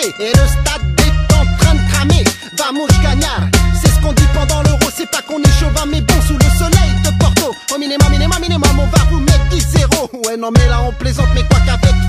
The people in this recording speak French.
cramé et le stade est en train de cramer. Vamos gagnard, c'est ce qu'on dit pendant l'euro. C'est pas qu'on est chauvin mais bon sous le soleil de Porto. Au minimum, on va vous mettre 10-0. Ouais non mais là on plaisante mais quoi qu'avec